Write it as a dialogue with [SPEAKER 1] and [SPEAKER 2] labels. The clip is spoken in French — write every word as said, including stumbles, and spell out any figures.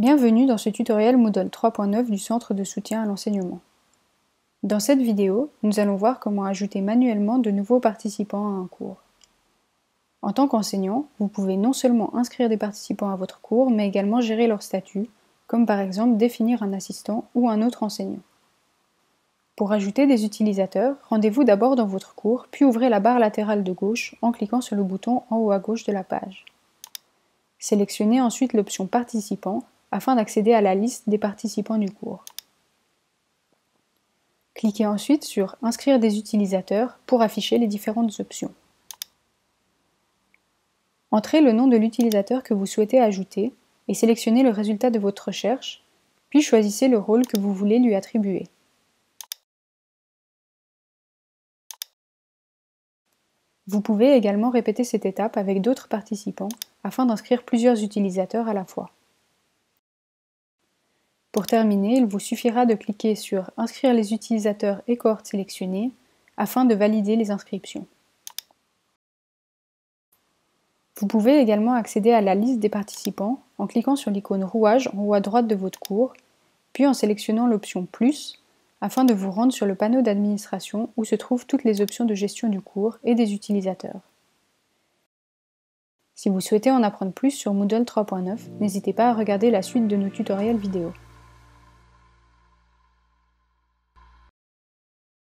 [SPEAKER 1] Bienvenue dans ce tutoriel Moodle trois point neuf du Centre de soutien à l'enseignement. Dans cette vidéo, nous allons voir comment ajouter manuellement de nouveaux participants à un cours. En tant qu'enseignant, vous pouvez non seulement inscrire des participants à votre cours, mais également gérer leur statut, comme par exemple définir un assistant ou un autre enseignant. Pour ajouter des utilisateurs, rendez-vous d'abord dans votre cours, puis ouvrez la barre latérale de gauche en cliquant sur le bouton en haut à gauche de la page. Sélectionnez ensuite l'option Participants afin d'accéder à la liste des participants du cours. Cliquez ensuite sur Inscrire des utilisateurs pour afficher les différentes options. Entrez le nom de l'utilisateur que vous souhaitez ajouter et sélectionnez le résultat de votre recherche, puis choisissez le rôle que vous voulez lui attribuer. Vous pouvez également répéter cette étape avec d'autres participants afin d'inscrire plusieurs utilisateurs à la fois. Pour terminer, il vous suffira de cliquer sur « Inscrire les utilisateurs et cohortes sélectionnées » afin de valider les inscriptions. Vous pouvez également accéder à la liste des participants en cliquant sur l'icône rouage en haut à droite de votre cours, puis en sélectionnant l'option « Plus » afin de vous rendre sur le panneau d'administration où se trouvent toutes les options de gestion du cours et des utilisateurs. Si vous souhaitez en apprendre plus sur Moodle trois point neuf, n'hésitez pas à regarder la suite de nos tutoriels vidéo.